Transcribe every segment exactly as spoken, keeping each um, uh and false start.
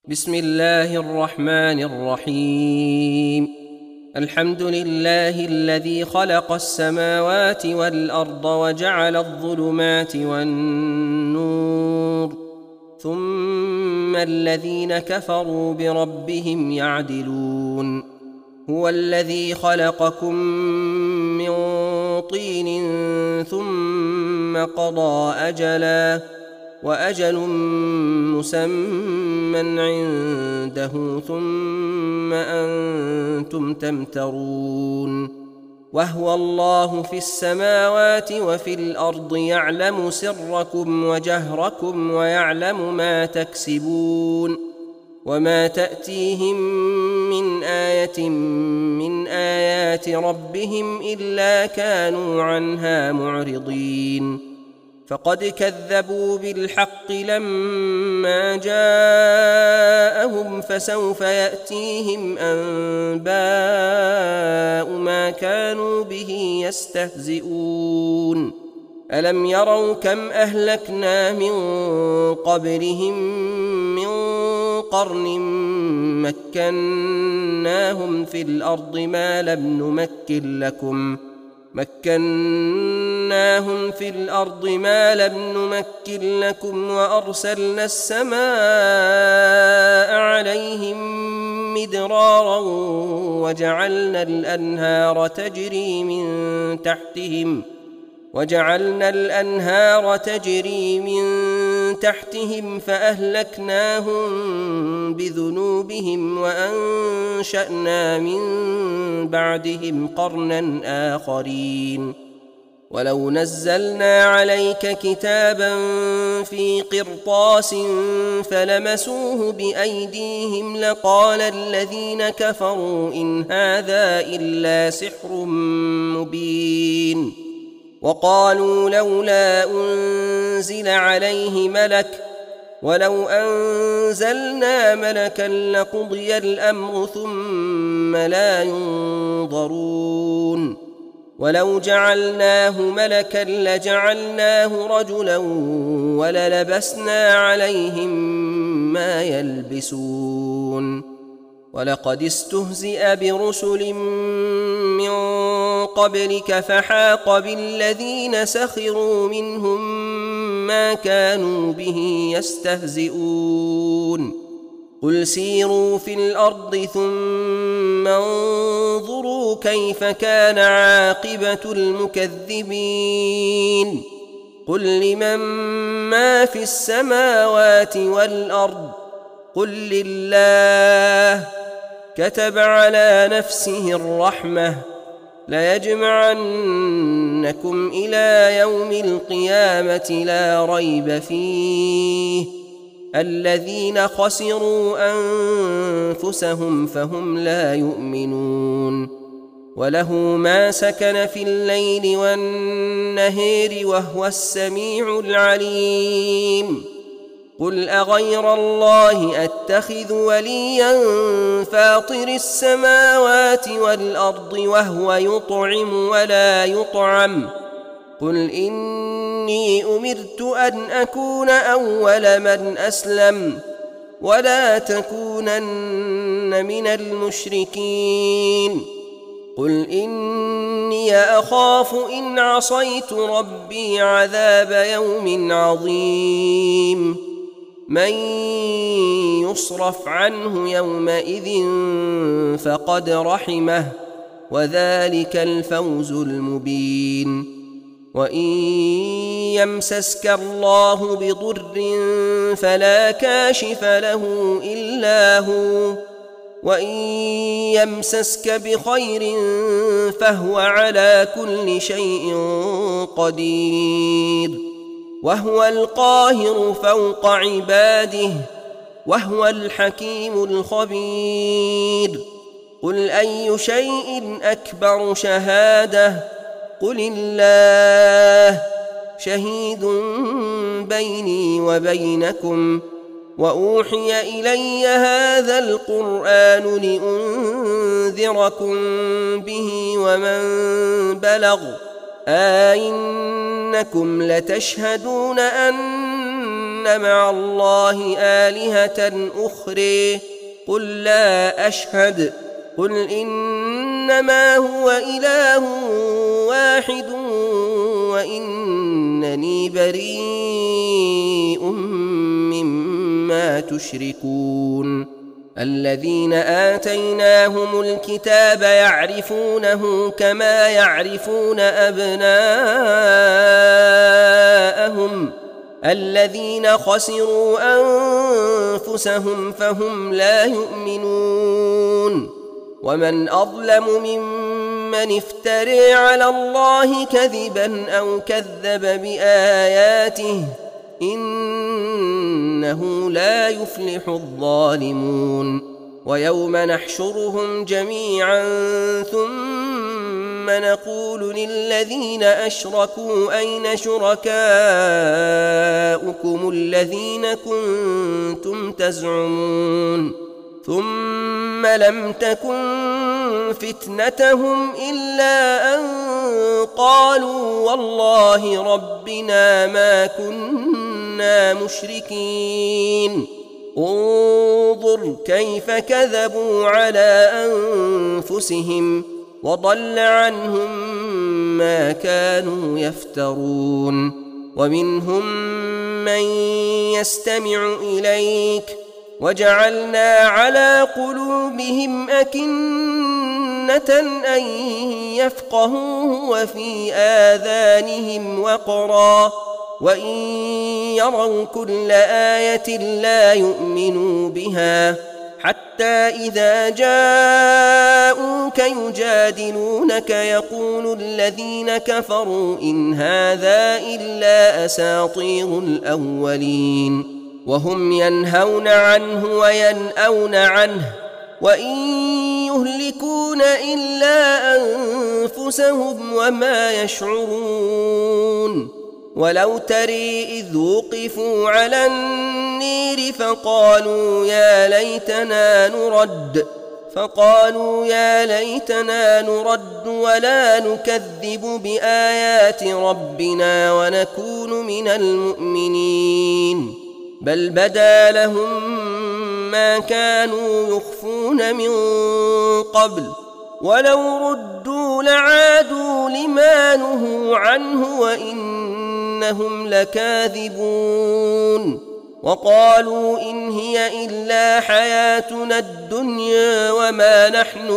بسم الله الرحمن الرحيم. الحمد لله الذي خلق السماوات والأرض وجعل الظلمات والنور، ثم الذين كفروا بربهم يعدلون. هو الذي خلقكم من طين ثم قضى أجلا، وأجل مسمى عنده ثم أنتم تمترون. وهو الله في السماوات وفي الأرض يعلم سركم وجهركم ويعلم ما تكسبون، وما تأتيهم من آية من آيات ربهم إلا كانوا عنها معرضين. فقد كذبوا بالحق لما جاءهم، فسوف يأتيهم أنباء ما كانوا به يستهزئون. ألم يروا كم أهلكنا من قبلهم من قرن مكناهم في الأرض ما لم نمكن لكم مكناهم في الأرض ما لم نمكن لكم وأرسلنا السماء عليهم مدرارا وجعلنا الأنهار تجري من تحتهم وجعلنا الأنهار تجري من تحتهم فأهلكناهم بذنوبهم وأنشأنا من بعدهم قرنا آخرين. ولو نزلنا عليك كتابا في قرطاس فلمسوه بأيديهم لقال الذين كفروا إن هذا إلا سحر مبين. وقالوا لولا أنزل عليه ملك، ولو أنزلنا ملكا لقضي الأمر ثم لا ينظرون. ولو جعلناه ملكا لجعلناه رجلا وللبسنا عليهم ما يلبسون. ولقد استهزئ برسل من قبلك فحاق بالذين سخروا منهم ما كانوا به يستهزئون. قل سيروا في الأرض ثم انظروا كيف كان عاقبة المكذبين. قل لمن ما في السماوات والأرض قل لله. كتب على نفسه الرحمة ليجمعنكم إلى يوم القيامة لا ريب فيه. الذين خسروا أنفسهم فهم لا يؤمنون. وله ما سكن في الليل والنهار وهو السميع العليم. قل أغير الله أتخذ وليا فاطر السماوات والأرض وهو يطعم ولا يطعم. قل إني أمرت أن أكون أول من أسلم ولا تكونن من المشركين. قل إني أخاف إن عصيت ربي عذاب يوم عظيم. من يصرف عنه يومئذ فقد رحمه وذلك الفوز المبين. وإن يمسسك الله بضر فلا كاشف له إلا هو، وإن يمسسك بخير فهو على كل شيء قدير. وهو القاهر فوق عباده وهو الحكيم الخبير. قل أي شيء أكبر شهادة قل الله شهيد بيني وبينكم. وأوحي إلي هذا القرآن لأنذركم به ومن بلغ. أئنكم لتشهدون أن مع الله آلهة أخرى قل لا أشهد قل إنما هو إله واحد وإنني بريء مما تشركون الذين آتيناهم الكتاب يعرفونه كما يعرفون أبناءهم الذين خسروا أنفسهم فهم لا يؤمنون ومن أظلم ممن افترى على الله كذبا أو كذب بآياته إنه لا يفلح الظالمون ويوم نحشرهم جميعا ثم نقول للذين أشركوا أين شركاؤكم الذين كنتم تزعمون ثم لم تكن فتنتهم إلا أن قالوا والله ربنا ما كنا مشركين انظر كيف كذبوا على أنفسهم وضل عنهم ما كانوا يفترون ومنهم من يستمع إليك وجعلنا على قلوبهم أكنة أن يفقهوه وفي آذانهم وقرا وإن يروا كل آية لا يؤمنوا بها حتى إذا جاءوك يجادلونك يقول الذين كفروا إن هذا إلا أساطير الأولين وهم ينهون عنه وينأون عنه وإن يهلكون إلا أنفسهم وما يشعرون ولو تري إذ وقفوا على النير فقالوا يا ليتنا نرد فقالوا يا ليتنا نرد ولا نكذب بآيات ربنا ونكون من المؤمنين بل بدا لهم ما كانوا يخفون من قبل ولو ردوا لعادوا لما نهوا عنه وإنهم لكاذبون وقالوا إن هي إلا حياتنا الدنيا وما نحن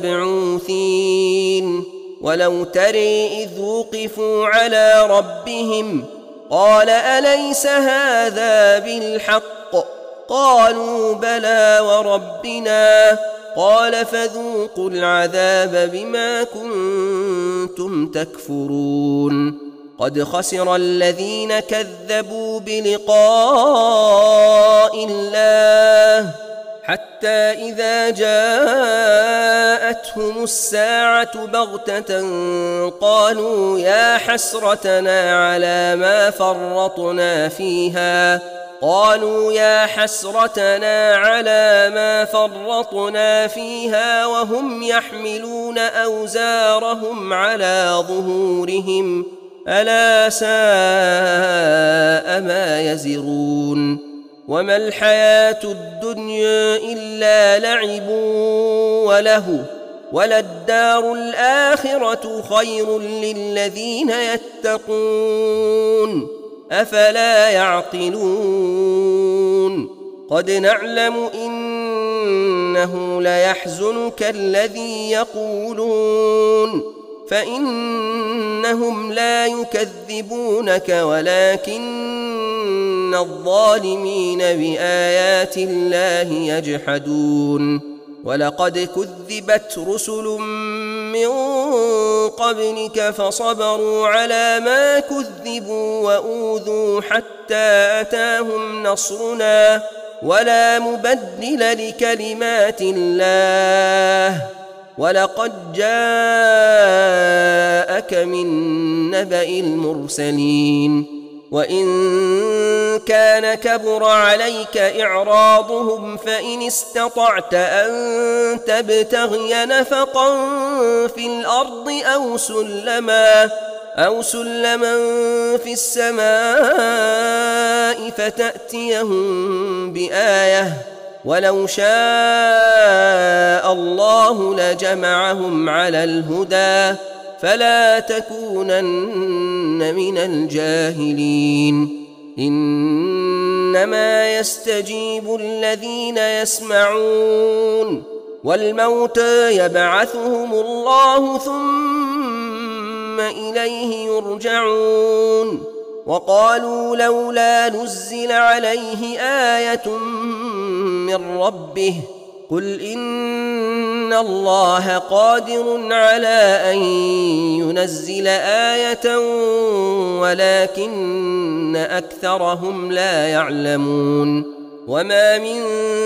بمبعوثين ولو تري إذ وقفوا على ربهم قال أليس هذا بالحق قالوا بلى وربنا قال فذوقوا العذاب بما كنتم تكفرون قد خسر الذين كذبوا بلقاء الله حتى إذا جاءتهم الساعة بغتة قالوا يا حسرتنا على ما فرطنا فيها قالوا يا حسرتنا على ما فرطنا فيها وهم يحملون أوزارهم على ظهورهم ألا ساء ما يزرون وما الحياة الدنيا إلا لعب وله وللدار الآخرة خير للذين يتقون أفلا يعقلون قد نعلم إنه ليحزنك الذي يقولون فإنهم لا يكذبونك ولكن الظالمين بآيات الله يجحدون ولقد كذبت رسل من قبلك فصبروا على ما كذبوا وأوذوا حتى أتاهم نصرنا ولا مبدل لكلمات الله ولقد جاءك من نبأ المرسلين وإن كان كبر عليك إعراضهم فإن استطعت أن تبتغي نفقا في الأرض أو سلما أو سلما في السماء فتأتيهم بآية ولو شاء الله لجمعهم على الهدى فلا تكونن من الجاهلين إنما يستجيب الذين يسمعون والموتى يبعثهم الله ثم إليه يرجعون وقالوا لولا نزل عليه آية من ربه قل إن الله قادر على أن ينزل آية ولكن أكثرهم لا يعلمون وما من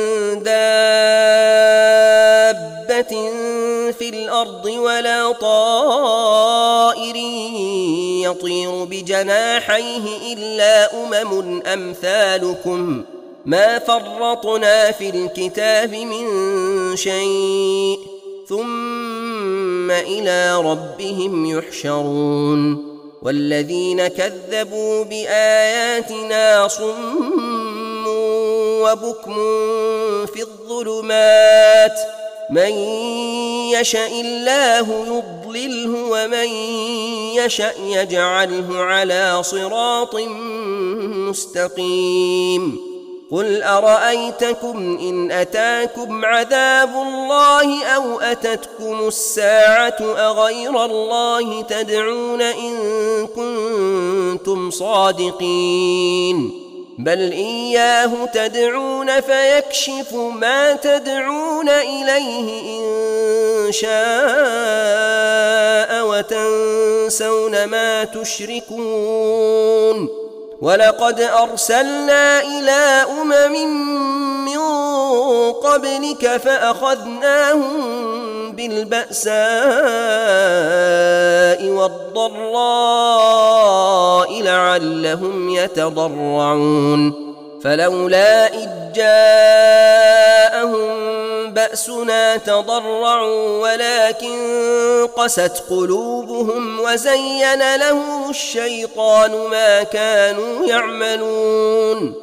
دابة في الأرض ولا طائر يطير بجناحيه إلا أمم أمثالكم ما فرطنا في الكتاب من شيء ثم إلى ربهم يحشرون والذين كذبوا بآياتنا صم وبكم في الظلمات من يشأ الله يضلله ومن يشأ يجعله على صراط مستقيم قل أرأيتكم إن أتاكم عذاب الله أو أتتكم الساعة أغير الله تدعون إن كنتم صادقين بل إياه تدعون فيكشف ما تدعون إليه إن شاء وتنسون ما تشركون ولقد أرسلنا إلى أمم من قبلك فأخذناهم بالبأساء والضراء لعلهم يتضرعون فلولا إذ جاءهم بأسنا تضرعوا ولكن قست قلوبهم وزين لهم الشيطان ما كانوا يعملون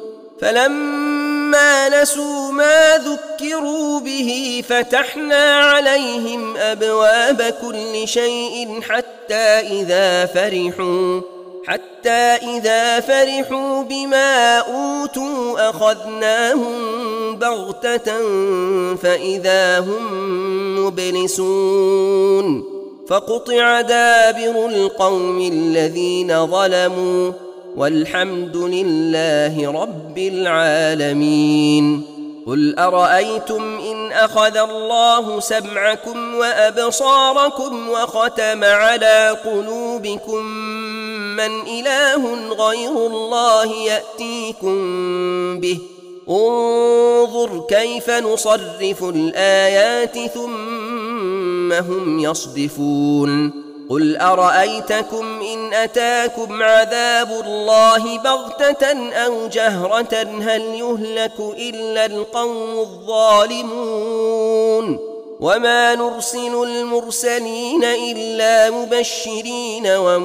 فلما نسوا ما ذكروا به فتحنا عليهم أبواب كل شيء حتى إذا فرحوا حتى إذا فرحوا بما أوتوا أخذناهم بغتة فإذا هم مبلسون فقطع دابر القوم الذين ظلموا والحمد لله رب العالمين قل أرأيتم إن أخذ الله سمعكم وأبصاركم وختم على قلوبكم من إله غير الله يأتيكم به انظر كيف نصرف الآيات ثم هم يصدفون قل أرأيتكم إن أتاكم عذاب الله بغتة أو جهرة هل يهلك إلا القوم الظالمون وما نرسل المرسلين إلا مبشرين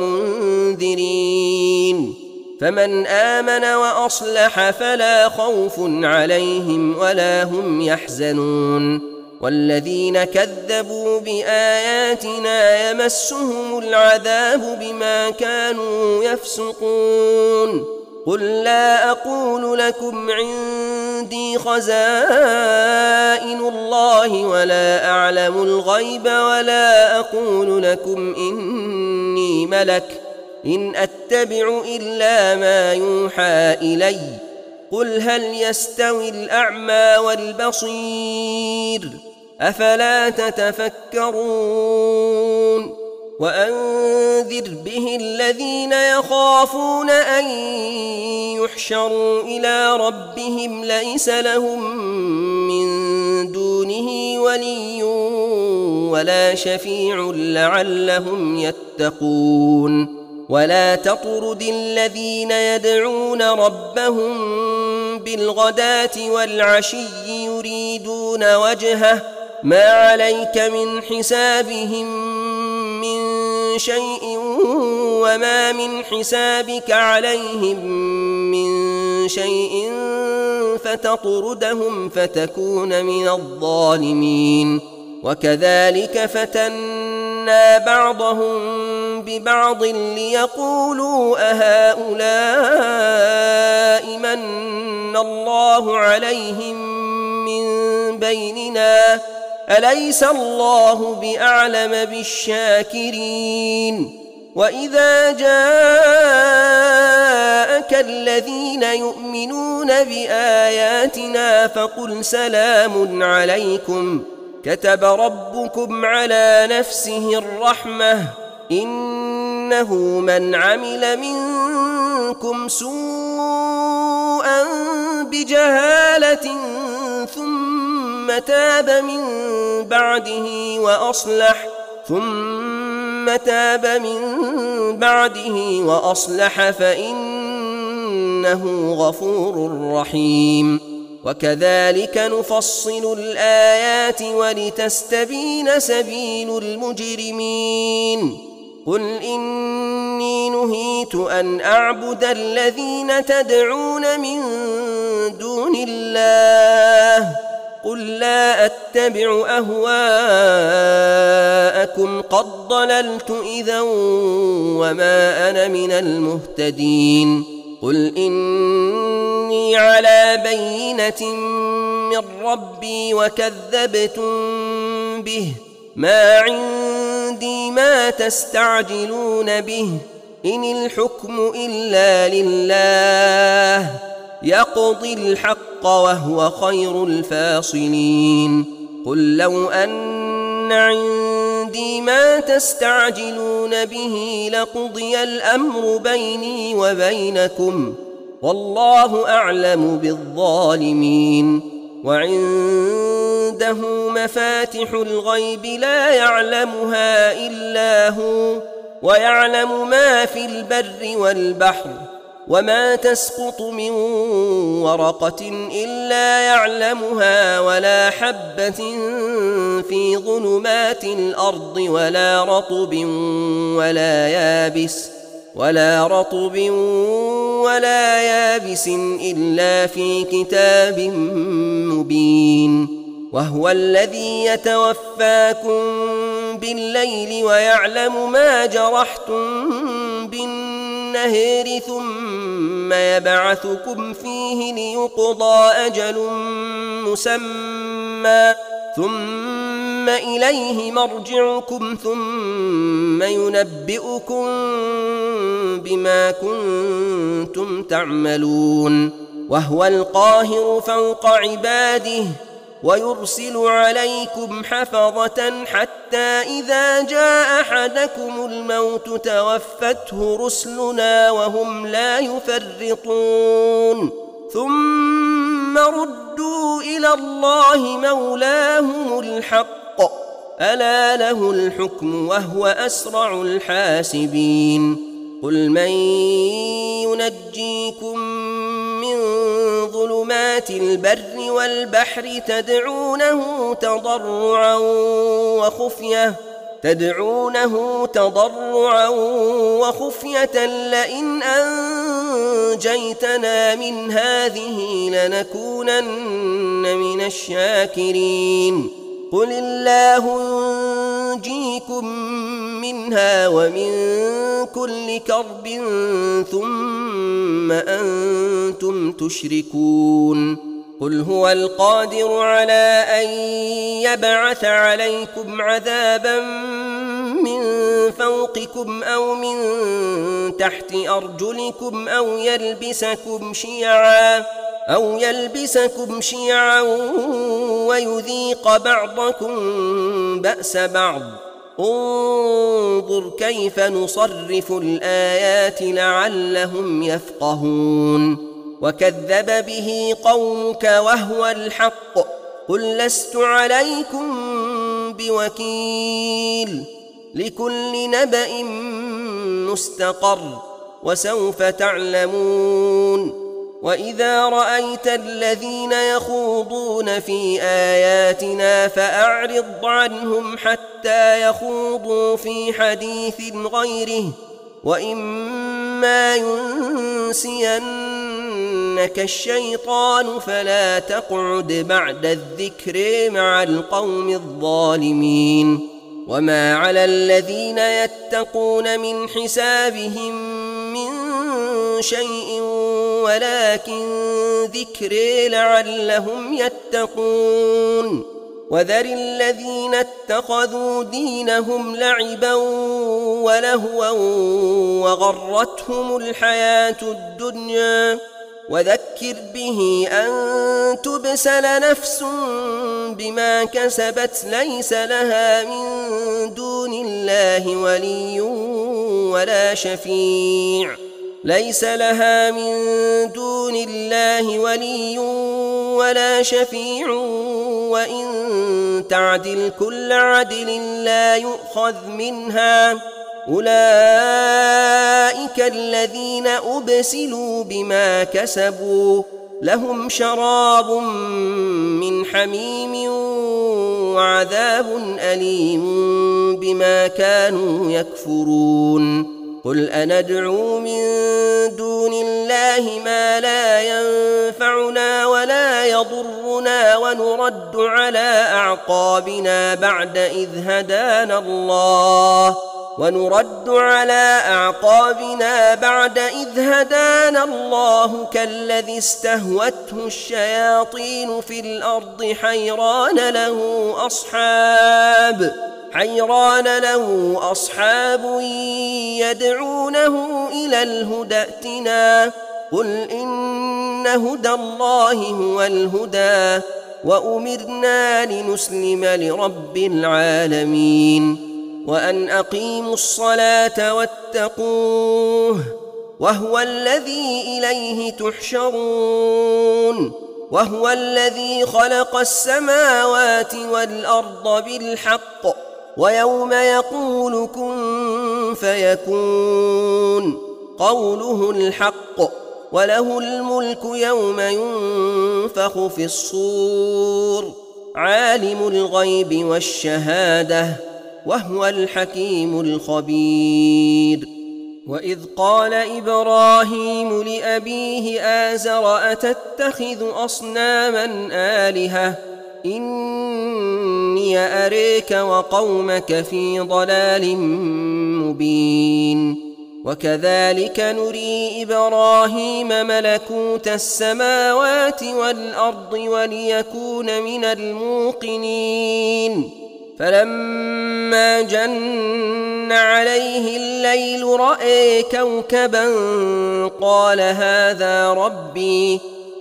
ومنذرين فمن آمن وأصلح فلا خوف عليهم ولا هم يحزنون والذين كذبوا بآياتنا يمسهم العذاب بما كانوا يفسقون قل لا أقول لكم عندي خزائن الله ولا أعلم الغيب ولا أقول لكم إني ملك إن أتبع إلا ما يوحى إلي قل هل يستوي الأعمى والبصير أفلا تتفكرون وأنذر به الذين يخافون أن يحشروا إلى ربهم ليس لهم من دونه ولي ولا شفيع لعلهم يتقون ولا تطرد الذين يدعون ربهم بالغداة والعشي يريدون وجهه ما عليك من حسابهم من شيء وما من حسابك عليهم من شيء فتطردهم فتكون من الظالمين وكذلك فتنا بعضهم ببعض ليقولوا أهؤلاء من الله عليهم من بيننا أليس الله بأعلم بالشاكرين وإذا جاءك الذين يؤمنون بآياتنا فقل سلام عليكم كتب ربكم على نفسه الرحمة إنه من عمل منكم سوءا بجهالة ثم تاب من بعده وأصلح ثم تاب من بعده وأصلح فإنه غفور رحيم وكذلك نفصل الآيات ولتستبين سبيل المجرمين قل إني نهيت أن أعبد الذين تدعون من دون الله قل لا أتبع أهواءكم قد ضللت إذا وما أنا من المهتدين قل إني على بينة من ربي وكذبتم به ما عندي ما تستعجلون به إن الحكم إلا لله يقضي الحق وهو خير الفاصلين قل لو أن عندي ما تستعجلون به لقضي الأمر بيني وبينكم والله أعلم بالظالمين وعنده مفاتح الغيب لا يعلمها إلا هو ويعلم ما في البر والبحر وما تسقط من ورقة إلا يعلمها ولا حبة في ظلمات الأرض ولا رطب ولا يابس ولا رطب ولا يابس إلا في كتاب مبين وهو الذي يتوفاكم بالليل ويعلم ما جرحتم بالنهار ثم يبعثكم فيه ليقضى أجل مسمى ثم إليه مرجعكم ثم ينبئكم بما كنتم تعملون وهو القاهر فوق عباده ويرسل عليكم حفظة حتى إذا جاء أحدكم الموت توفته رسلنا وهم لا يفرطون ثم ردوا إلى الله مولاهم الحق ألا له الحكم وهو أسرع الحاسبين قل من ينجيكم من ظلمات البر والبحر تدعونه تضرعا وخفية تدعونه تضرعا وخفية لئن أنجيتنا من هذه لنكونن من الشاكرين قل الله ينجيكم منها ومن كل كرب ثم أنتم تشركون قل هو القادر على أن يبعث عليكم عذابا من فوقكم أو من تحت أرجلكم أو يلبسكم شيعا أو يلبسكم شيعا ويذيق بعضكم بأس بعض انظر كيف نصرف الآيات لعلهم يفقهون وكذب به قومك وهو الحق قل لست عليكم بوكيل لكل نبأ مستقر وسوف تعلمون وإذا رأيت الذين يخوضون في آياتنا فأعرض عنهم حتى يخوضوا في حديث غيره وإما ينسينك الشيطان فلا تقعد بعد الذكر مع القوم الظالمين وما على الذين يتقون من حسابهم من شيء ولكن ذكر لعلهم يتقون وذر الذين اتخذوا دينهم لعبا ولهوا وغرتهم الحياة الدنيا وذكر به أن تبسل نفس بما كسبت ليس لها من دون الله ولي ولا شفيع ليس لها من دون الله ولي ولا شفيع وإن تعدل كل عدل لا يؤخذ منها أولئك الذين أبسلوا بما كسبوا لهم شراب من حميم وعذاب أليم بما كانوا يكفرون قل أندعو من دون الله ما لا ينفعنا ولا يضرنا ونرد على أعقابنا بعد إذ هدانا الله ونرد على أعقابنا بعد إذ هدانا الله كالذي استهوته الشياطين في الأرض حيران له أصحاب حيران له أصحاب يدعونه إلى الهدى ائتنا قل إن هدى الله هو الهدى وأمرنا لنسلم لرب العالمين وأن أقيموا الصلاة واتقوه وهو الذي إليه تحشرون وهو الذي خلق السماوات والأرض بالحق ويوم يقول كن فيكون قوله الحق وله الملك يوم ينفخ في الصور عالم الغيب والشهادة وهو الحكيم الخبير وإذ قال إبراهيم لأبيه آزر أتتخذ أصناما آلهة إني أريك وقومك في ضلال مبين وكذلك نري إبراهيم ملكوت السماوات والأرض وليكون من الموقنين فلما جن عليه الليل رأى كوكبا قال هذا ربي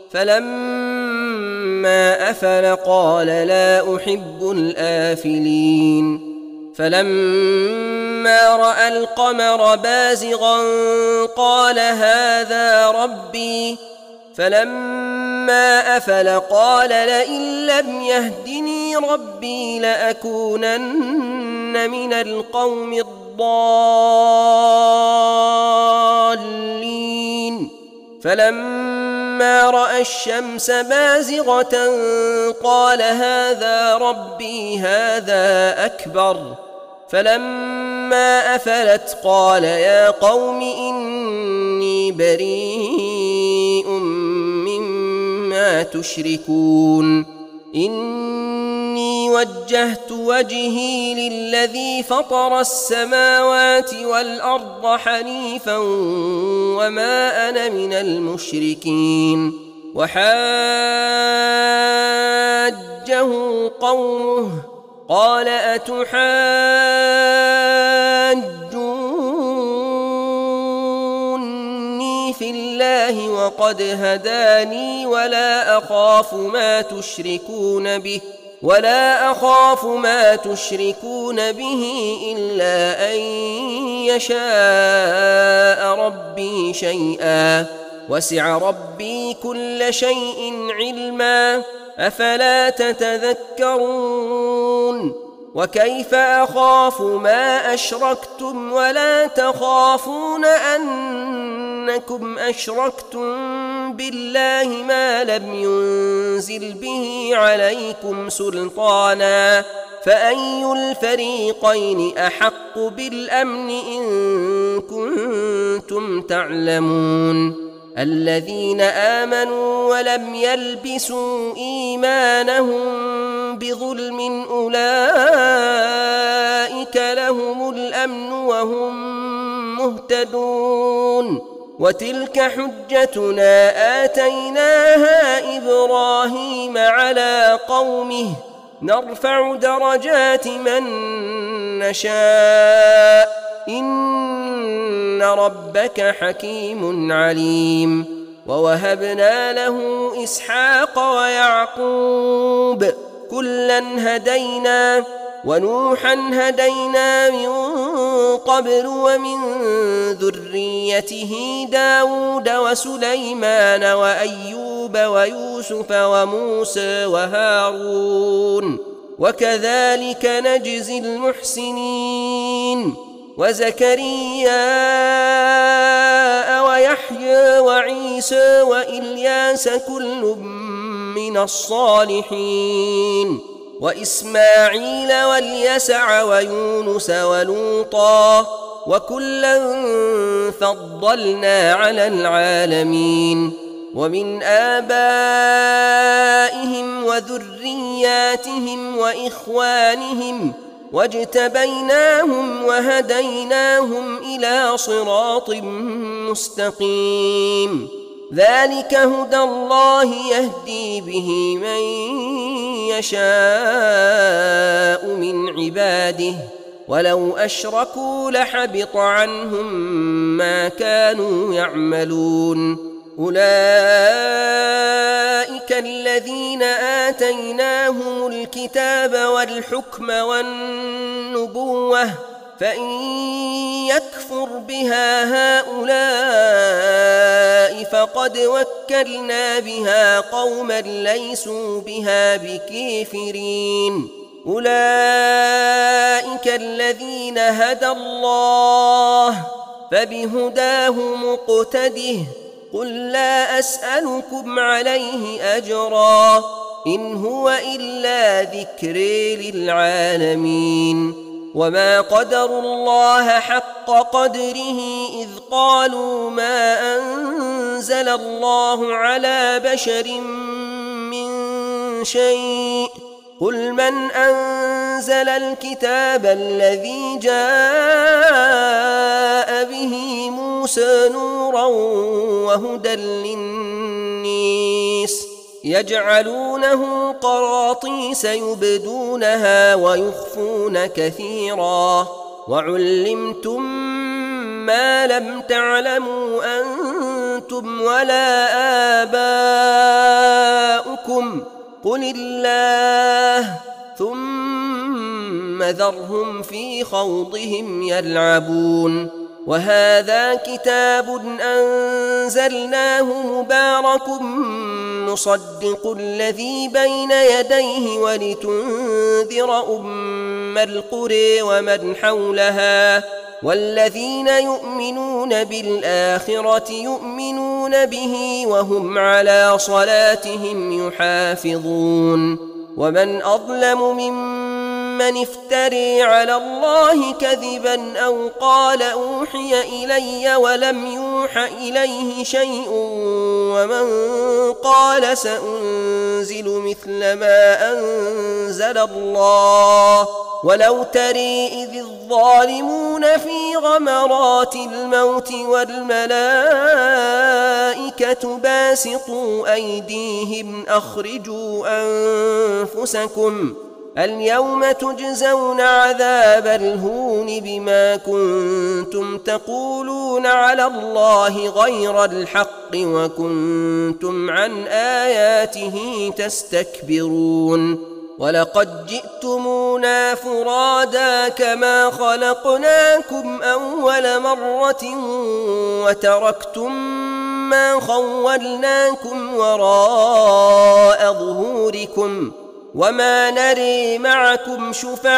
فلما أفل قال لا أحب الآفلين فلما رأى القمر بازغا قال هذا ربي فلما أفل قال لئن لم يهدني ربي لأكونن من القوم الضالين فلما رأى الشمس بازغة قال هذا ربي هذا أكبر فلما أفلت قال يا قوم إني بريء مما تشركون إني وجهت وجهي للذي فطر السماوات والأرض حنيفا وما أنا من المشركين وحاجه قومه قال أتحاجوني في الله وقد هداني ولا أخاف ما تشركون به ولا أخاف ما تشركون به إلا أن يشاء ربي شيئا وسع ربي كل شيء علما أفلا تتذكرون وكيف أخاف ما أشركتم ولا تخافون أنكم أشركتم بالله ما لم ينزل به عليكم سلطانا فأي الفريقين أحق بالأمن إن كنتم تعلمون الذين آمنوا ولم يلبسوا إيمانهم بظلم أولئك لهم الأمن وهم مهتدون وتلك حجتنا آتيناها إبراهيم على قومه نرفع درجات من نشاء إن ربك حكيم عليم ووهبنا له إسحاق ويعقوب كلا هدينا ونوحا هدينا من قبل ومن ذريته داود وسليمان وأيوب ويوسف وموسى وهارون وكذلك نجزي المحسنين وزكريا ويحيى وعيسى وإلياس كل من الصالحين وإسماعيل واليسع ويونس ولوطا وكلا فضلنا على العالمين ومن آبائهم وذرياتهم وإخوانهم واجتبيناهم وهديناهم إلى صراط مستقيم ذلك هدى الله يهدي به من يشاء من عباده ولو أشركوا لحبط عنهم ما كانوا يعملون أولئك الذين آتيناهم الكتاب والحكم والنبوة فإن يكفر بها هؤلاء فقد وكلنا بها قوما ليسوا بها بكافرين أولئك الذين هدى الله فبهداه مقتده قل لا أسألكم عليه أجرا إن هو إلا ذكر للعالمين وما قدروا الله حق قدره إذ قالوا ما أنزل الله على بشر من شيء قل من أنزل الكتاب الذي جاء به موسى نورا وهدى للناس يجعلونه قراطيس يبدونها ويخفون كثيرا وعلمتم ما لم تعلموا أنتم ولا آباؤكم قل الله ثم ذرهم في خوضهم يلعبون وهذا كتاب أنزلناه مبارك مصدق الذي بين يديه ولتنذر أم القرى ومن حولها والذين يؤمنون بالآخرة يؤمنون به وهم على صلاتهم يحافظون ومن أظلم ممن افتري على الله كذبا أو قال أوحي إلي ولم يوح إليه شيء ومن قال سأنزل مثل ما أنزل الله ولو تري إذ الظالمون في غمرات الموت والملائكة باسطوا أيديهم أخرجوا أنفسكم اليوم تجزون عذاب الهون بما كنتم تقولون على الله غير الحق وكنتم عن آياته تستكبرون ولقد جئتمونا فرادا كما خلقناكم أول مرة وتركتم ما خولناكم وراء ظهوركم وما نري معكم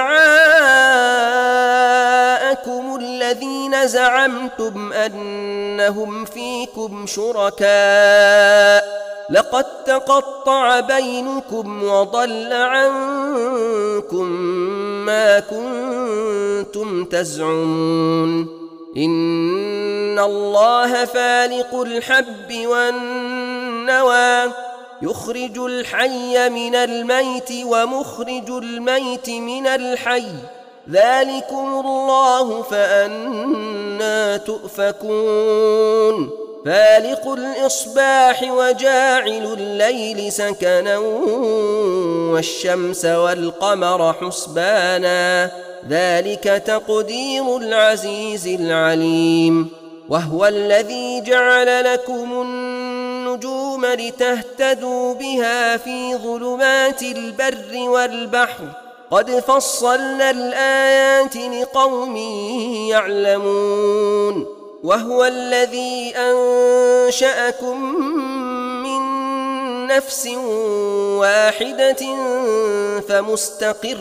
شفعاءكم الذين زعمتم أنهم فيكم شركاء لقد تقطع بينكم وضل عنكم ما كنتم تزعمون إن الله فالق الحب والنوى يخرج الحي من الميت ومخرج الميت من الحي ذلكم الله فأنى تؤفكون فالق الإصباح وجاعل الليل سكنا والشمس والقمر حسبانا ذلك تقدير العزيز العليم وهو الذي جعل لكم النجوم لتهتدوا بها في ظلمات البر والبحر قد فصلنا الآيات لقوم يعلمون وهو الذي أنشأكم من نفس واحدة فمستقر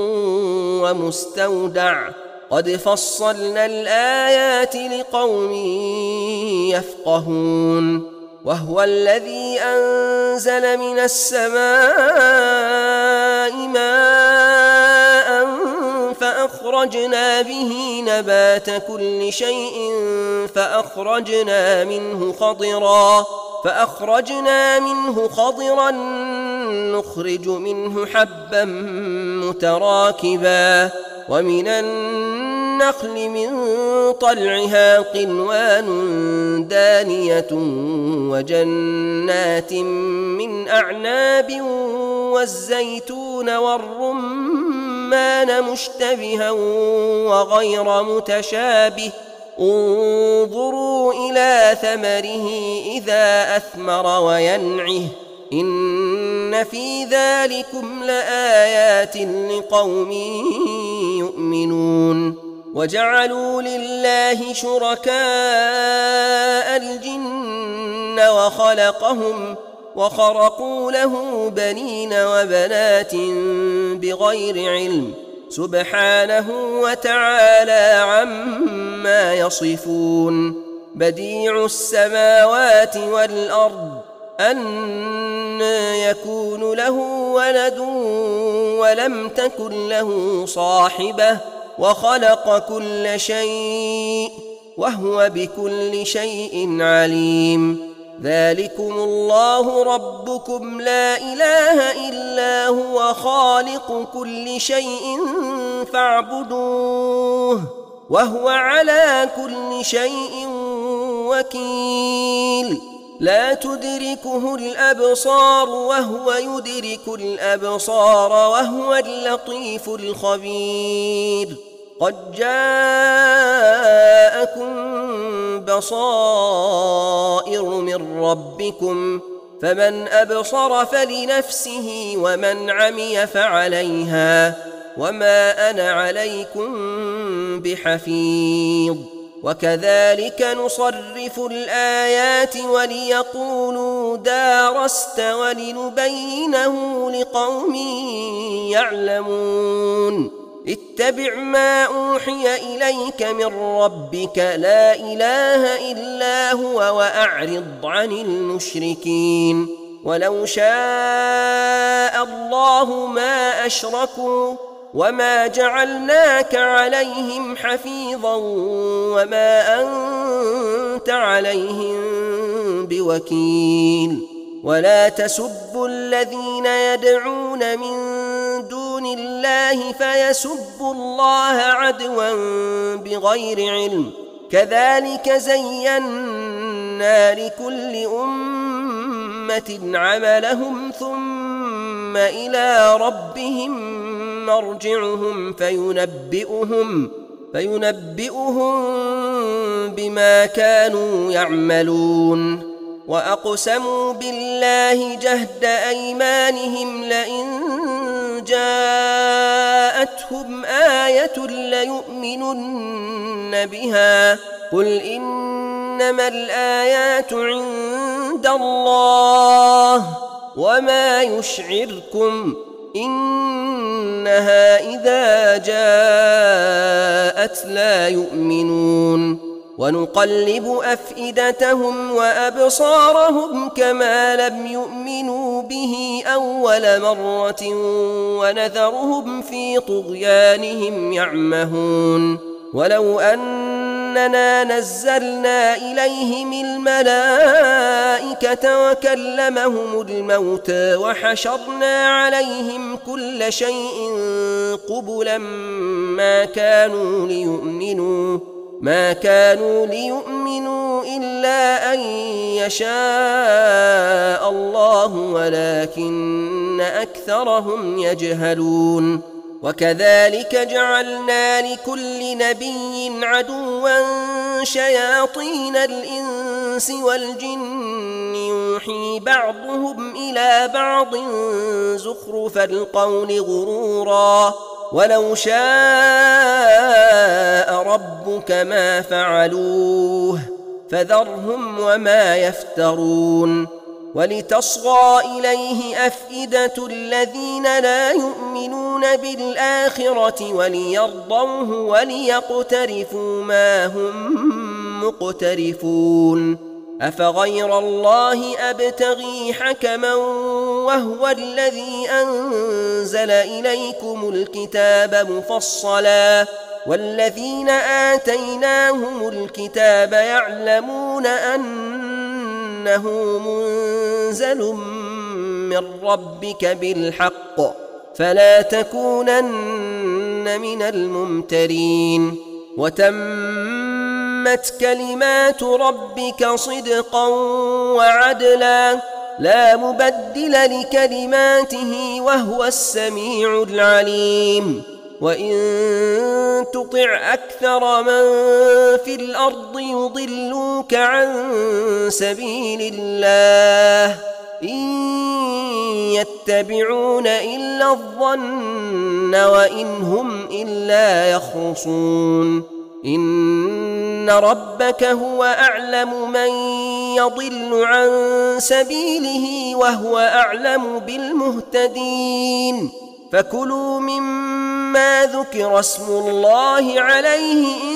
ومستودع قد فصلنا الآيات لقوم يفقهون وهو الذي أنزل من السماء ماء فأخرجنا به نبات كل شيء فأخرجنا منه خضرا فأخرجنا منه خضرا نخرج منه حبا متراكبا ومن النخل من طلعها قنوان دانية وجنات من أعناب والزيتون والرمان مشتبها وغير متشابه انظروا إلى ثمره إذا أثمر وينعه إن في ذلكم لآيات لقوم يؤمنون وجعلوا لله شركاء الجن وخلقهم وخرقوا له بنين وبنات بغير علم سبحانه وتعالى عما يصفون بديع السماوات والأرض أنى يكون له ولد ولم تكن له صاحبة وخلق كل شيء وهو بكل شيء عليم ذلكم الله ربكم لا إله إلا هو خالق كل شيء فاعبدوه وهو على كل شيء وكيل لا تدركه الأبصار وهو يدرك الأبصار وهو اللطيف الخبير قد جاءكم بصائر من ربكم فمن أبصر فلنفسه ومن عمي فعليها وما أنا عليكم بحفيظ وكذلك نصرف الآيات وليقولوا دارست ولنبينه لقوم يعلمون اتبع ما أوحي إليك من ربك لا إله إلا هو وأعرض عن المشركين ولو شاء الله ما أشركوا وما جعلناك عليهم حفيظا وما أنت عليهم بوكيل ولا تسبوا الذين يدعون من دون الله فيسبوا الله عدوا بغير علم كذلك زينا لكل أمة عملهم ثم إلى ربهم مرجعهم فينبئهم فينبئهم بما كانوا يعملون وأقسموا بالله جهد أيمانهم لئن جاءتهم آية ليؤمنن بها قل إنما الآيات عند الله وما يشعركم إنها إذا جاءت لا يؤمنون ونقلب أفئدتهم وأبصارهم كما لم يؤمنوا به أول مرة ونذرهم في طغيانهم يعمهون ولو أننا نزلنا إليهم الملائكة وكلمهم الموتى وحشرنا عليهم كل شيء قبلا ما كانوا ليؤمنوا ما كانوا ليؤمنوا إلا أن يشاء الله ولكن أكثرهم يجهلون وكذلك جعلنا لكل نبي عدوا شياطين الإنس والجن يوحي بعضهم إلى بعض زخرف القول غرورا ولو شاء ربك ما فعلوه فذرهم وما يفترون ولتصغى إليه أفئدة الذين لا يؤمنون بالآخرة وليرضوه وليقترفوا ما هم مقترفون أفغير الله أبتغي حكما وهو الذي أنزل إليكم الكتاب مفصلا والذين آتيناهم الكتاب يعلمون أنه منزل من ربك بالحق فلا تكونن من الممترين وتمت كلمات ربك صدقا وعدلا لا مبدل لكلماته وهو السميع العليم وإن تطع أكثر من في الأرض يضلوك عن سبيل الله إن يتبعون إلا الظن وإن هم إلا يخرصون إن ربك هو أعلم من يضل عن سبيله وهو أعلم بالمهتدين فكلوا مما ذكر اسم الله عليه إن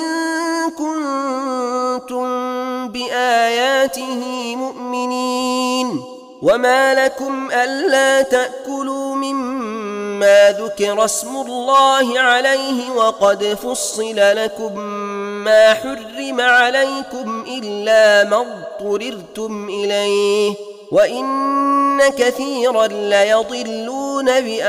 كنتم بآياته مؤمنين وما لكم ألا تأكلوا مما ذكر اسم الله عليه وقد فصل لكم ما حرم عليكم إلا ما اضطررتم إليه وإن كثيرا ليضلون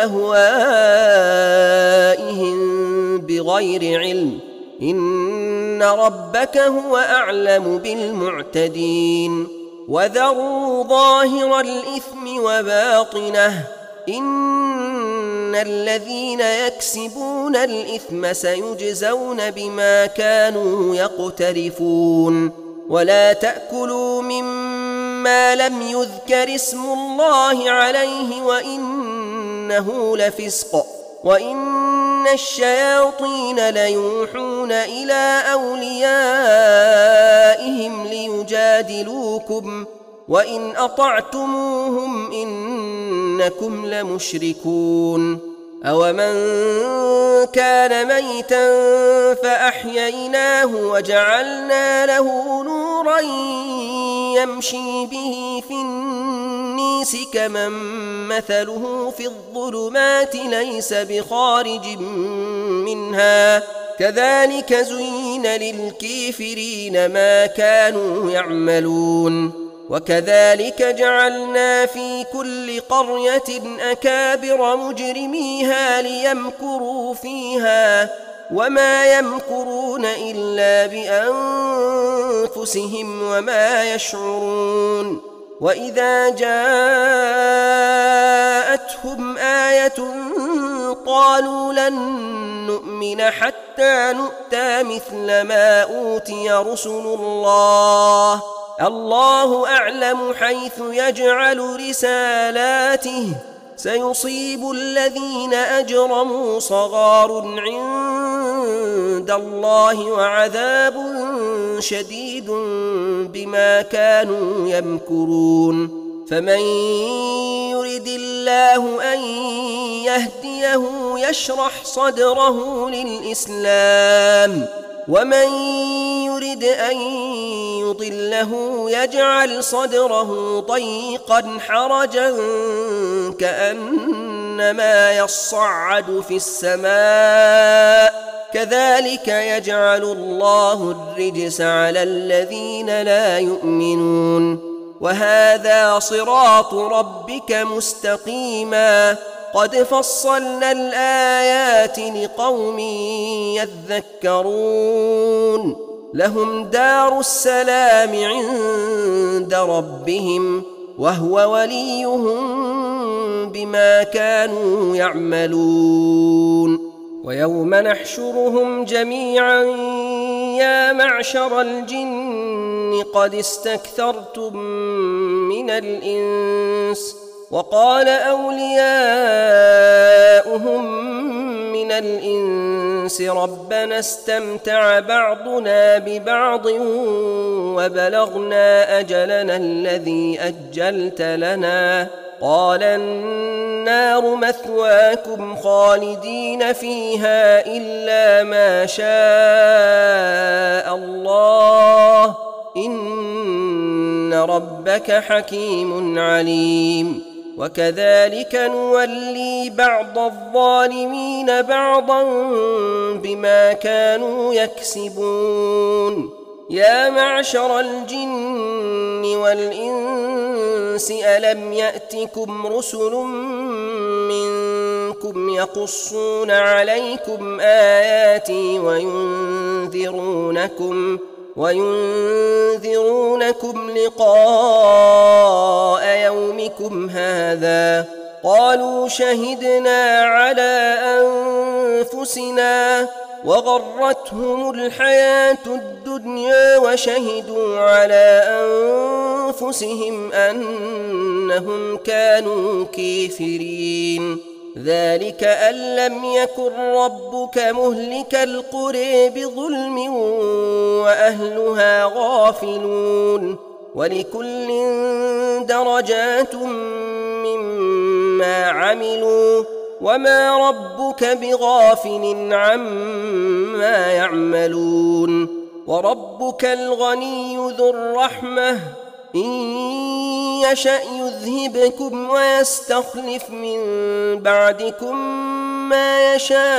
بأهوائهم بغير علم إن ربك هو أعلم بالمعتدين وذروا ظاهر الإثم وباطنه إن الذين يكسبون الإثم سيجزون بما كانوا يقترفون ولا تأكلوا مما لم يذكر اسم الله عليه وإنه لفسق وإن الشياطين ليوحون إلى أوليائهم ليجادلوكم وإن أطعتموهم إنكم لمشركون أومن كان ميتا فأحييناه وجعلنا له نورا يمشي به في النيس كمن مثله في الظلمات ليس بخارج منها كذلك زين للكافرين ما كانوا يعملون وكذلك جعلنا في كل قرية أكابر مجرميها ليمكروا فيها وما يمكرون إلا بأنفسهم وما يشعرون وإذا جاءتهم آية قالوا لن نؤمن حتى نؤتى مثل ما أوتي رسل الله الله أعلم حيث يجعل رسالاته سيصيب الذين أجرموا صغار عند الله وعذاب شديد بما كانوا يمكرون فمن يرد الله أن يهديه يشرح صدره للإسلام ومن يرد أن يضله يجعل صدره ضيقا حرجا كأنما يصعد في السماء كذلك يجعل الله الرجس على الذين لا يؤمنون وهذا صراط ربك مستقيما قد فصلنا الآيات لقوم يذكرون لهم دار السلام عند ربهم وهو وليهم بما كانوا يعملون ويوم نحشرهم جميعا يا معشر الجن قد استكثرتم من الإنس وقال أولياؤهم من الإنس ربنا استمتع بعضنا ببعض وبلغنا أجلنا الذي أجلت لنا قال النار مثواكم خالدين فيها إلا ما شاء الله إن ربك حكيم عليم وكذلك نولي بعض الظالمين بعضا بما كانوا يكسبون يا معشر الجن والإنس ألم يأتكم رسل منكم يقصون عليكم آياتي وينذرونكم وينذرونكم لقاء يومكم هذا قالوا شهدنا على أنفسنا وغرتهم الحياة الدنيا وشهدوا على أنفسهم أنهم كانوا كافرين ذلك أن لم يكن ربك مهلك القرى بظلم وأهلها غافلون ولكل درجات مما عملوا وما ربك بغافل عما يعملون وربك الغني ذو الرحمة إن يشأ يذهبكم ويستخلف من بعدكم ما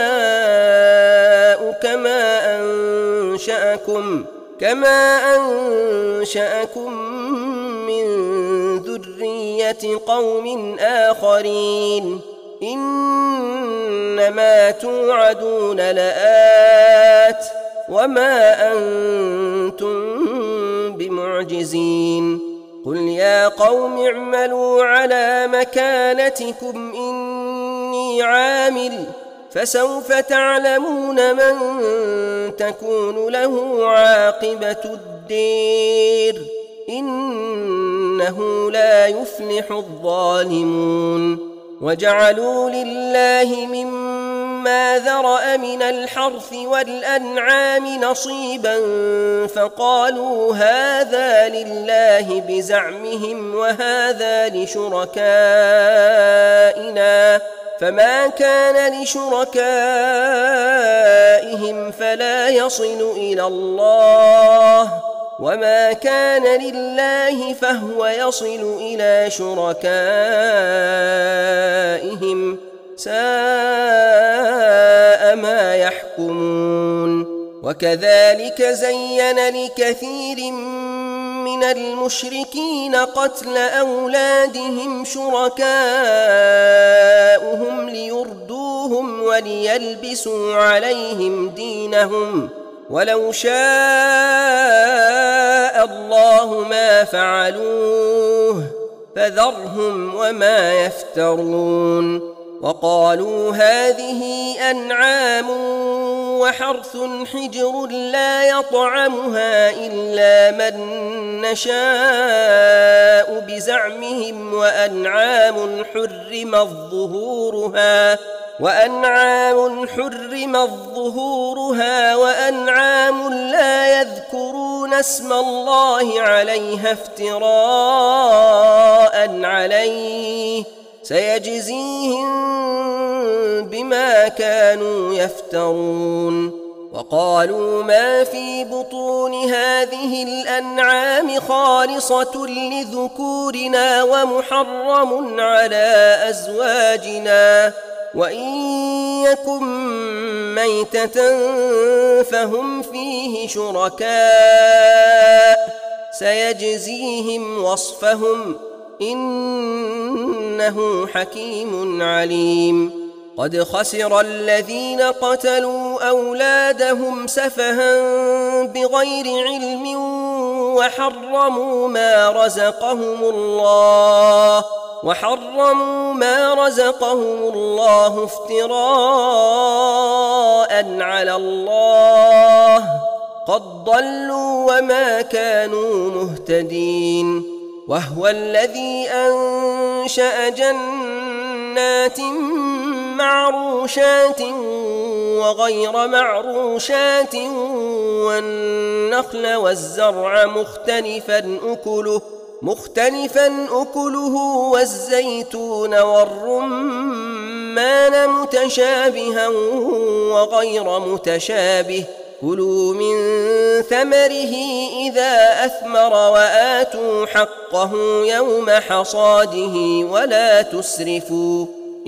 يشاء كما أنشأكم كما أنشأكم من ذرية قوم آخرين إنما توعدون لآت وما أنتم بمعجزين قل يا قوم اعملوا على مكانتكم إني عامل فسوف تعلمون من تكون له عاقبة الدير إنه لا يفلح الظالمون وجعلوا لله مما ذرأ من الحرث والأنعام نصيبا فقالوا هذا لله بزعمهم وهذا لشركائنا فما كان لشركائهم فلا يصل إلى الله وما كان لله فهو يصل إلى شركائهم ساء ما يحكمون وكذلك زين لكثير من المشركين قتل أولادهم شركاؤهم ليردوهم وليلبسوا عليهم دينهم ولو شاء الله ما فعلوه فذرهم وما يفترون وقالوا هذه أنعام وحرث حجر لا يطعمها إلا من نشاء بزعمهم وأنعام حرمت ظهورها وأنعام حرمت ظهورها وأنعام لا يذكرون اسم الله عليها افتراء عليه سيجزيهم بما كانوا يفترون وقالوا ما في بطون هذه الأنعام خالصة لذكورنا ومحرم على أزواجنا وإن يكن ميتة فهم فيه شركاء سيجزيهم وصفهم إنه حكيم عليم قد خسر الذين قتلوا أولادهم سفها بغير علم وحرموا ما رزقهم الله وحرموا ما رزقهم الله افتراء على الله قد ضلوا وما كانوا مهتدين وهو الذي أنشأ جنات معروشات وغير معروشات والنخل والزرع مختلفا أكله مختلفا أكله والزيتون والرمان متشابها وغير متشابه كلوا من ثمره إذا أثمر وآتوا حقه يوم حصاده ولا تسرفوا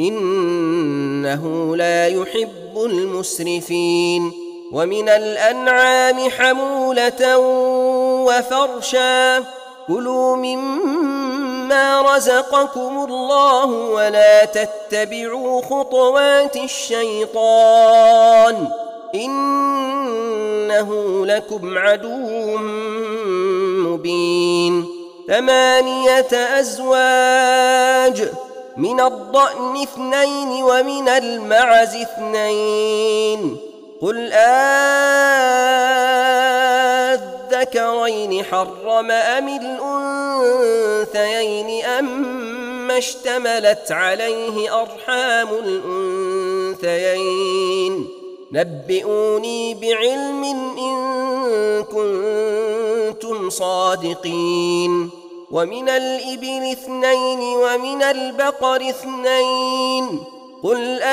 إنه لا يحب المسرفين ومن الأنعام حمولة وفرشا كلوا مما رزقكم الله ولا تتبعوا خطوات الشيطان إنه لكم عدو مبين ثمانية أزواج من الضأن اثنين ومن المعز اثنين قل أذكرين حرم أم الأنثيين أم اشتملت عليه أرحام الأنثيين نبئوني بعلم إن كنتم صادقين ومن الإبل اثنين ومن البقر اثنين قل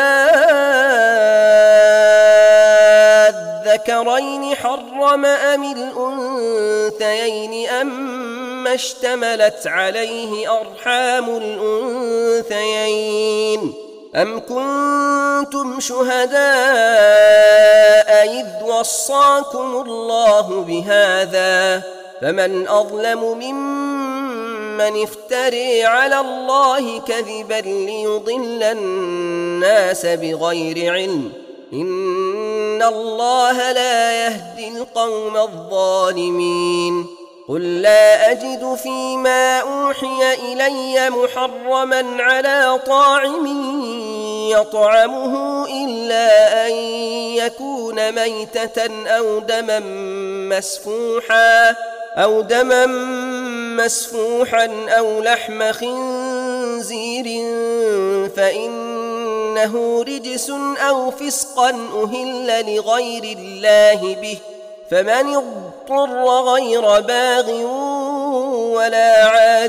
أذكرين حرم أم الأنثيين أم اشتملت عليه أرحام الأنثيين أم كنتم شهداء إذ وصاكم الله بهذا فمن أظلم ممن افتري على الله كذبا ليضل الناس بغير علم إن الله لا يهدي القوم الظالمين قل لا أجد فيما أوحي إلي محرما على طاعم يطعمه إلا أن يكون ميتة أو دما مسفوحا أو دما مسفوحا أو لحم خنزير فإنه رجس أو فسقا أهل لغير الله به فمن اضطر غير باغ ولا عاد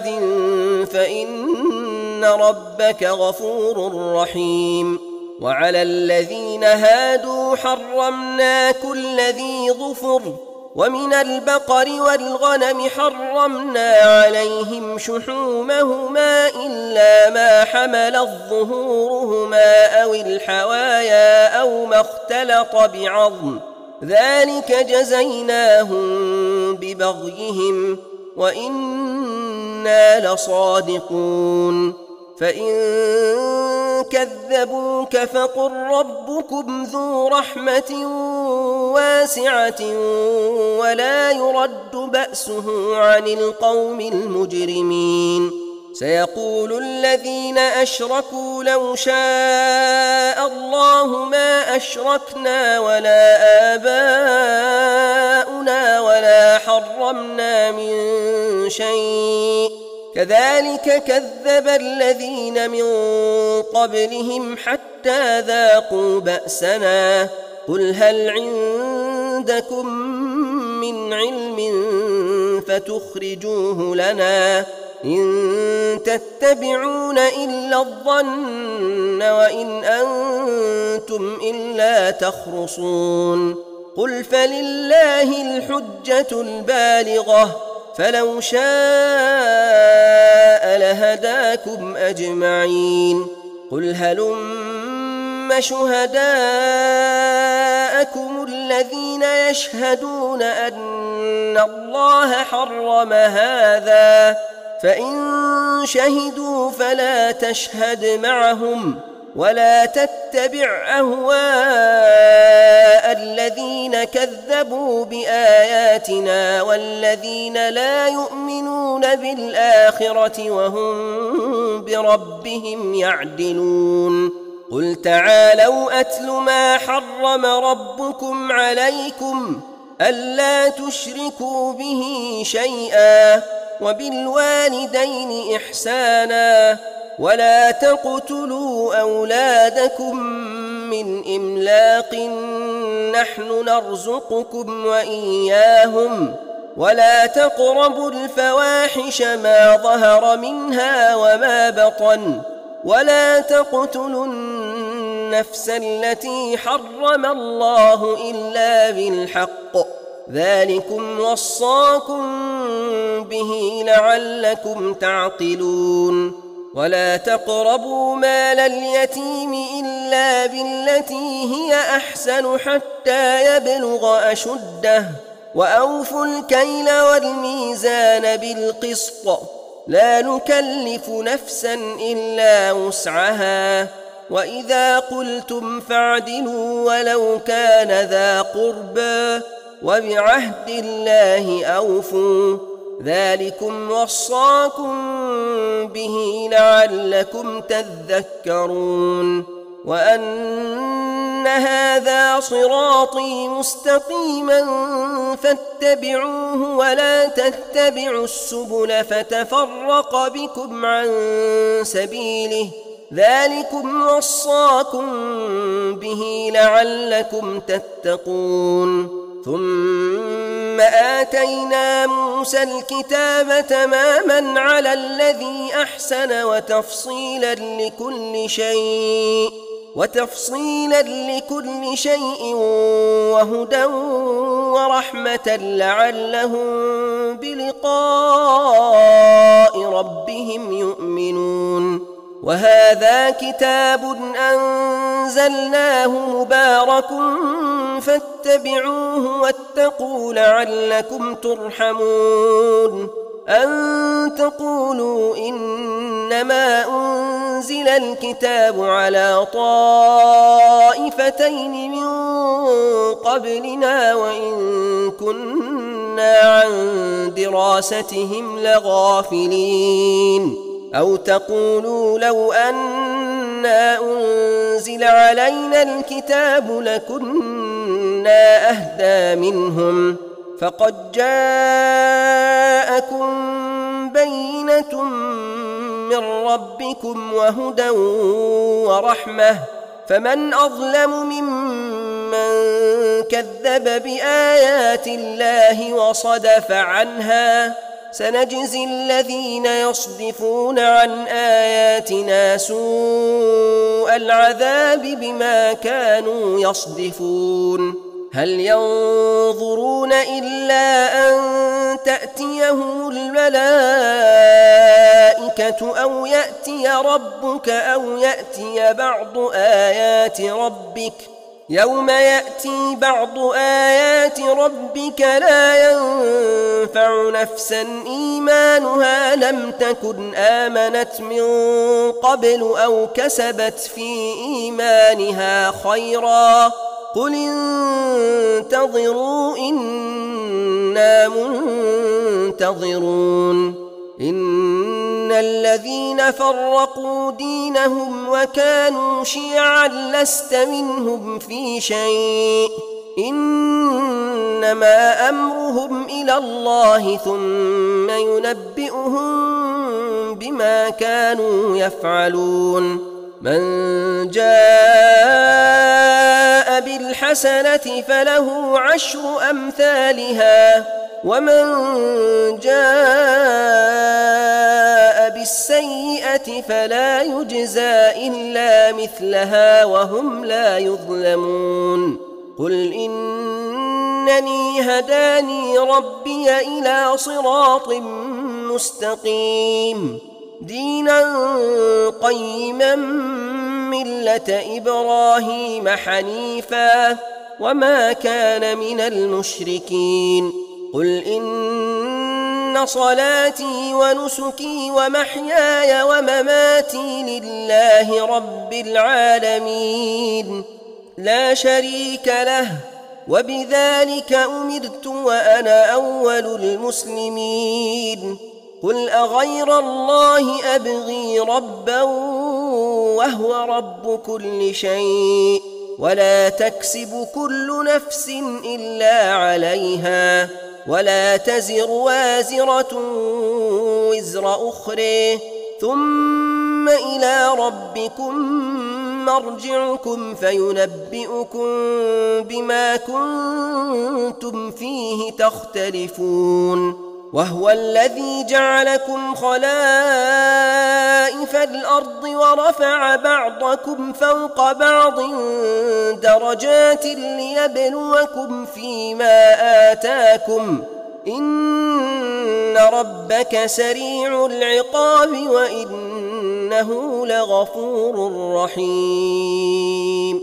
فإن ربك غفور رحيم وعلى الذين هادوا حرمنا كل ذي ظفر ومن البقر والغنم حرمنا عليهم شحومهما إلا ما حملت ظهورهما أو الحوايا أو ما اختلط بعظم ذلك جزيناهم ببغيهم وإنا لصادقون فإن كذبوك فقل ربكم ذو رحمة واسعة ولا يرد بأسه عن القوم المجرمين سيقول الذين أشركوا لو شاء الله ما أشركنا ولا آباؤنا ولا حرمنا من شيء كذلك كذب الذين من قبلهم حتى ذاقوا بأسنا قل هل عندكم من علم فتخرجوه لنا إن تتبعون إلا الظن وإن أنتم إلا تخرصون قل فلله الحجة البالغة فلو شاء لهداكم أجمعين قل هلم شهداءكم الذين يشهدون أن الله حرم هذا فإن شهدوا فلا تشهد معهم ولا تتبع أهواء الذين كذبوا بآياتنا والذين لا يؤمنون بالآخرة وهم بربهم يعدلون قل تعالوا أتل ما حرم ربكم عليكم ألا تشركوا به شيئا وبالوالدين إحسانا ولا تقتلوا أولادكم من إملاق نحن نرزقكم وإياهم ولا تقربوا الفواحش ما ظهر منها وما بطن ولا تقتلوا النفس التي حرم الله إلا بالحق ذلكم وصاكم به لعلكم تعقلون ولا تقربوا مال اليتيم إلا بالتي هي أحسن حتى يبلغ أشده وأوفوا الكيل والميزان بالقسط لا نكلف نفسا إلا وسعها وإذا قلتم فاعدلوا ولو كان ذا قربى وبعهد الله أوفوا ذلكم وصاكم به لعلكم تذكرون وأن هذا صراطي مستقيما فاتبعوه ولا تتبعوا السبل فتفرق بكم عن سبيله ذلكم وصاكم به لعلكم تتقون ثم آتينا موسى الكتاب تماما على الذي أحسن وتفصيلا لكل شيء وتفصيلا لكل شيء وهدى ورحمة لعلهم بلقاء ربهم يؤمنون وهذا كتاب أنزلناه مبارك فاتبعوه واتقوا لعلكم ترحمون أن تقولوا إنما أنزل الكتاب على طائفتين من قبلنا وإن كنا عن دراستهم لغافلين أو تقولوا لو أنا أنزل علينا الكتاب لكنا أهدى منهم فقد جاءكم بينة من ربكم وهدى ورحمة فمن أظلم ممن كذب بآيات الله وصدف عنها سنجزي الذين يصدفون عن آياتنا سوء العذاب بما كانوا يصدفون هل ينظرون إلا أن تأتيهم الملائكة أو يأتي ربك أو يأتي بعض آيات ربك يوم يأتي بعض آيات ربك لا ينفع نفسا إيمانها لم تكن آمنت من قبل أو كسبت في إيمانها خيرا قل انتظروا إنا منتظرون إن الذين فرقوا دينهم وكانوا شيعا لست منهم في شيء إنما أمرهم إلى الله ثم ينبئهم بما كانوا يفعلون من جاء بالحسنة فله عشر أمثالها ومن جاء بالسيئة فلا يجزى إلا مثلها وهم لا يظلمون قل إنني هداني ربي إلى صراط مستقيم دينا قيما ملة إبراهيم حنيفا وما كان من المشركين قل إن صلاتي ونسكي ومحياي ومماتي لله رب العالمين لا شريك له وبذلك أمرت وأنا أول المسلمين قل أغير الله أبغي ربا وهو رب كل شيء ولا تكسب كل نفس إلا عليها ولا تزر وازرة وزر أخرى ثم إلى ربكم مرجعكم فينبئكم بما كنتم فيه تختلفون وهو الذي جعلكم خلائف الأرض ورفع بعضكم فوق بعض درجات ليبلوكم فيما آتاكم إن ربك سريع العقاب وإنه لغفور رحيم